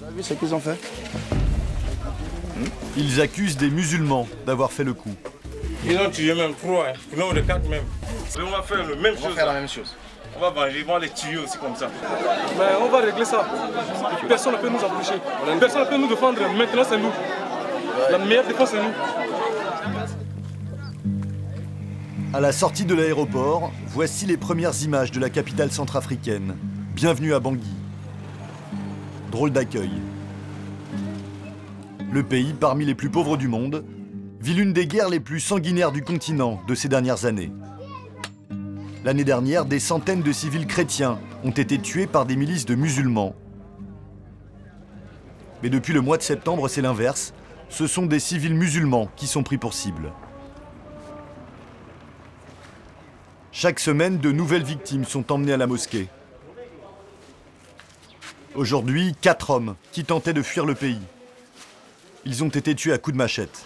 Vous avez vu ce qu'ils ont fait? Ils accusent des musulmans d'avoir fait le coup. Ils ont tué même 3, nombre de 4 même. Et on va faire la même chose. On va faire la même chose. On va venger, ils vont les tuer aussi comme ça. Mais on va régler ça. Personne ne peut nous empêcher. Personne ne peut nous défendre. Maintenant, c'est nous. La meilleure défense, c'est nous. À la sortie de l'aéroport, voici les premières images de la capitale centrafricaine. Bienvenue à Bangui. Drôle d'accueil. Le pays, parmi les plus pauvres du monde, vit l'une des guerres les plus sanguinaires du continent de ces dernières années. L'année dernière, des centaines de civils chrétiens ont été tués par des milices de musulmans. Mais depuis le mois de septembre, c'est l'inverse. Ce sont des civils musulmans qui sont pris pour cible. Chaque semaine, de nouvelles victimes sont emmenées à la mosquée. Aujourd'hui, 4 hommes qui tentaient de fuir le pays. Ils ont été tués à coups de machette.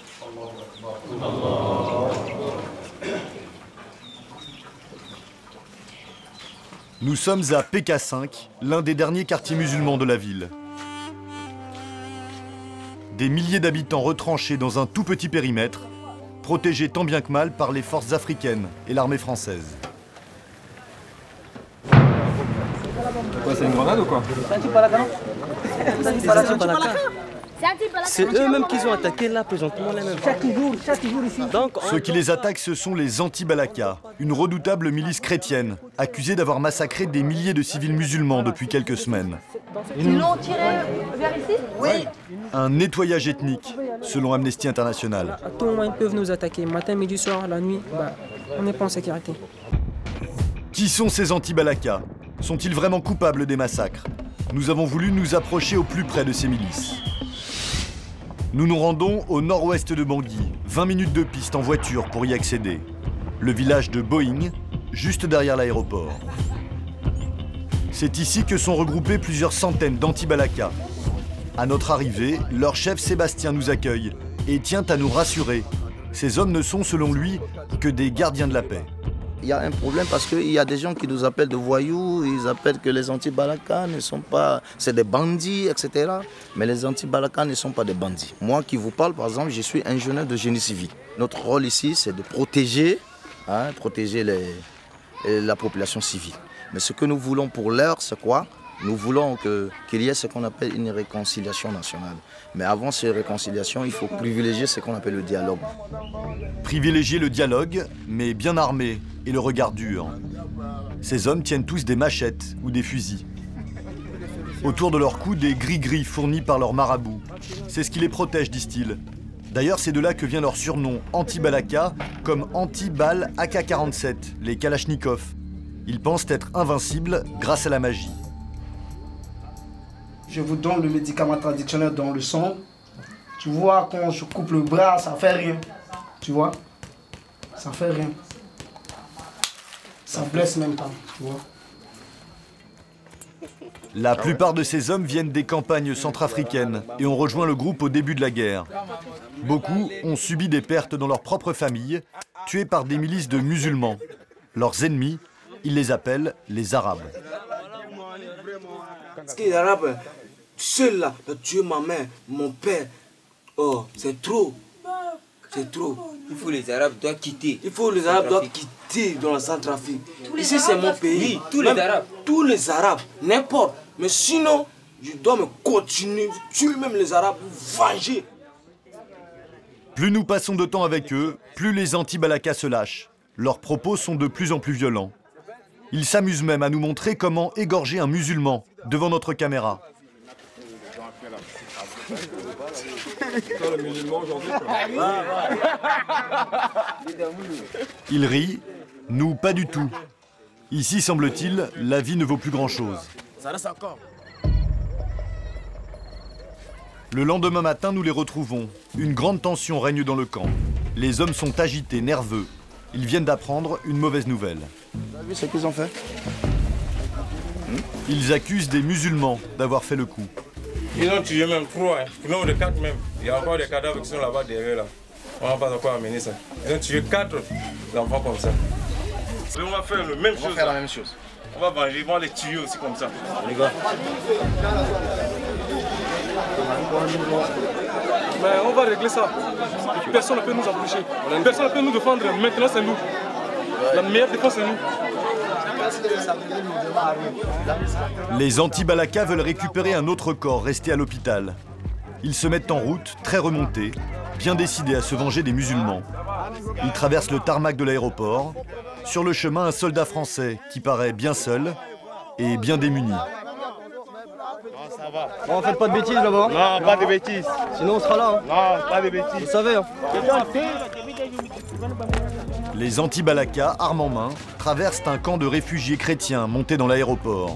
Nous sommes à PK5, l'un des derniers quartiers musulmans de la ville. Des milliers d'habitants retranchés dans un tout petit périmètre, protégés tant bien que mal par les forces africaines et l'armée française. C'est une grenade ou quoi? C'est eux-mêmes qui ont attaqué là présentement les mêmes. Chaque jour ici. Donc, Ceux qui les attaquent, ce sont les anti-Balaka, une redoutable milice chrétienne, accusée d'avoir massacré des milliers de civils musulmans depuis quelques semaines. Ils l'ont tiré vers ici? Oui. Un nettoyage ethnique, selon Amnesty International. À tout moment, ils peuvent nous attaquer. Matin, midi, soir, la nuit, on n'est pas en sécurité. Qui sont ces anti-Balaka? Sont-ils vraiment coupables des massacres? Nous avons voulu nous approcher au plus près de ces milices. Nous nous rendons au nord-ouest de Bangui, 20 minutes de piste en voiture pour y accéder. Le village de Boing, juste derrière l'aéroport. C'est ici que sont regroupés plusieurs centaines d'anti-Balaka. À notre arrivée, leur chef Sébastien nous accueille et tient à nous rassurer. Ces hommes ne sont, selon lui, que des gardiens de la paix. Il y a un problème parce qu'il y a des gens qui nous appellent de voyous, ils appellent que les anti-Balaka ne sont pas... c'est des bandits, etc. Mais les anti-Balaka ne sont pas des bandits. Moi qui vous parle, par exemple, je suis ingénieur de génie civil. Notre rôle ici, c'est de protéger, la population civile. Mais ce que nous voulons pour l'heure, c'est quoi? Nous voulons qu'il y ait ce qu'on appelle une réconciliation nationale. Mais avant cette réconciliation, il faut privilégier ce qu'on appelle le dialogue. Privilégier le dialogue, mais bien armé et le regard dur. Ces hommes tiennent tous des machettes ou des fusils. Autour de leur cou, des gris-gris fournis par leurs marabouts. C'est ce qui les protège, disent-ils. D'ailleurs, c'est de là que vient leur surnom anti-Balaka, comme anti-balles AK-47, les Kalachnikov. Ils pensent être invincibles grâce à la magie. Je vous donne le médicament traditionnel dans le sang. Tu vois, quand je coupe le bras, ça fait rien. Tu vois? Ça fait rien. Ça blesse même pas, tu vois? La plupart de ces hommes viennent des campagnes centrafricaines et ont rejoint le groupe au début de la guerre. Beaucoup ont subi des pertes dans leur propre famille, tués par des milices de musulmans. Leurs ennemis, ils les appellent les Arabes. Parce que les Arabes, seul là, tu as tué ma mère, mon père. Oh, c'est trop. C'est trop. il faut les Arabes doivent quitter. Il faut les Arabes doivent quitter dans la Centrafrique. Ici c'est mon pays. Oui, tous les Arabes. Tous les Arabes, n'importe. Mais sinon, je dois me continuer, tuer même les Arabes, venger. Plus nous passons de temps avec eux, plus les anti-Balaka se lâchent. Leurs propos sont de plus en plus violents. Ils s'amusent même à nous montrer comment égorger un musulman devant notre caméra. Ils rient, nous pas du tout. Ici, semble-t-il, la vie ne vaut plus grand-chose. Le lendemain matin, nous les retrouvons. Une grande tension règne dans le camp. Les hommes sont agités, nerveux. Ils viennent d'apprendre une mauvaise nouvelle. Vous avez vu ce qu'ils ont fait? Ils accusent des musulmans d'avoir fait le coup. Ils ont tué même 3, nombre de 4 même. Il y a encore des cadavres qui sont là-bas derrière là. On va pas encore amener ça. Ils ont tué 4 enfants comme ça. Et on va faire la même chose. La même chose. On va venger, ils vont les tuer aussi comme ça. Les gars. Mais on va régler ça. Personne ne peut nous empêcher. Personne ne peut nous défendre. Maintenant, c'est nous. La meilleure défense, c'est nous. Les anti-Balaka veulent récupérer un autre corps resté à l'hôpital. Ils se mettent en route, très remontés, bien décidés à se venger des musulmans. Ils traversent le tarmac de l'aéroport. Sur le chemin, un soldat français qui paraît bien seul et bien démuni. Bon, faites pas de bêtises là-bas. Non, pas de bêtises. Sinon on sera là. Non, pas de bêtises. Vous savez. Hein. Les anti-Balaka, armes en main, traversent un camp de réfugiés chrétiens monté dans l'aéroport.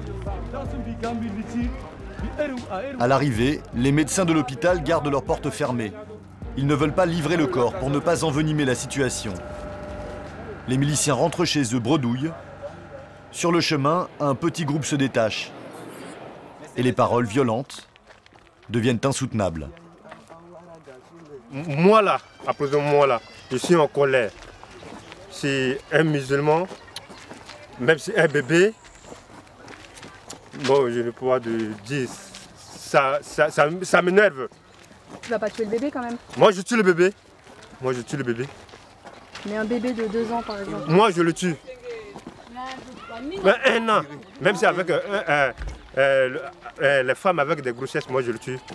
À l'arrivée, les médecins de l'hôpital gardent leurs portes fermées. Ils ne veulent pas livrer le corps pour ne pas envenimer la situation. Les miliciens rentrent chez eux bredouilles. Sur le chemin, un petit groupe se détache. Et les paroles violentes deviennent insoutenables. Moi là, après moi là, je suis en colère. Si un musulman, même si un bébé, bon, je ne peux pas dire, ça m'énerve. Tu vas pas tuer le bébé quand même? Moi je tue le bébé. Moi je tue le bébé. Mais un bébé de 2 ans par exemple? Moi je le tue. Mais 1 an, même si avec les femmes avec des grossesses, moi je le tue.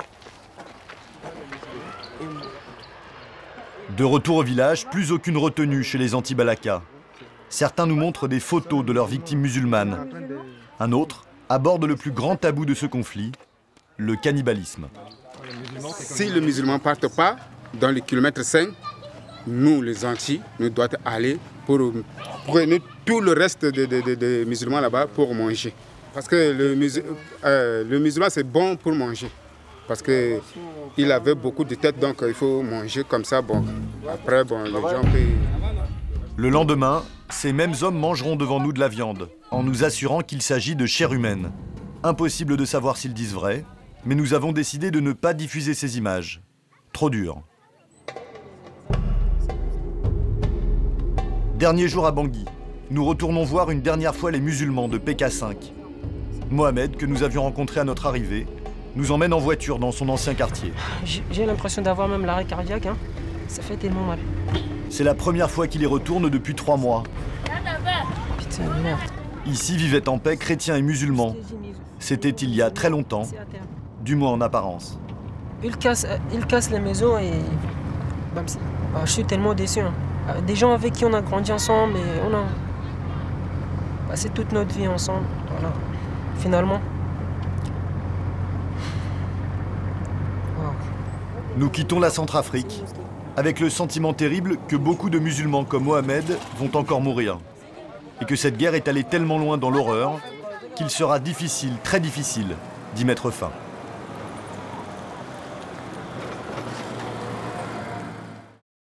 De retour au village, plus aucune retenue chez les anti-Balaka. Certains nous montrent des photos de leurs victimes musulmanes. Un autre aborde le plus grand tabou de ce conflit, le cannibalisme. Si les musulmans ne partent pas dans les kilomètres 5, nous les anti, nous devons aller pour prendre tout le reste des musulmans là-bas pour manger. Parce que le musulman c'est bon pour manger. Parce qu'il avait beaucoup de têtes, donc il faut manger comme ça. Bon, après, bon, les gens peuvent... Le lendemain, ces mêmes hommes mangeront devant nous de la viande, en nous assurant qu'il s'agit de chair humaine. Impossible de savoir s'ils disent vrai, mais nous avons décidé de ne pas diffuser ces images. Trop dur. Dernier jour à Bangui, nous retournons voir une dernière fois les musulmans de PK5. Mohamed, que nous avions rencontré à notre arrivée, nous emmène en voiture dans son ancien quartier. J'ai l'impression d'avoir même l'arrêt cardiaque, hein. Ça fait tellement mal. C'est la première fois qu'il y retourne depuis 3 mois. Putain, merde. Ici vivaient en paix chrétiens et musulmans. C'était il y a très longtemps, du moins en apparence. Ils cassent les maisons et... je suis tellement déçu. Hein. Des gens avec qui on a grandi ensemble et on a passé toute notre vie ensemble. Voilà. Finalement... Nous quittons la Centrafrique avec le sentiment terrible que beaucoup de musulmans comme Mohamed vont encore mourir et que cette guerre est allée tellement loin dans l'horreur qu'il sera difficile, très difficile, d'y mettre fin.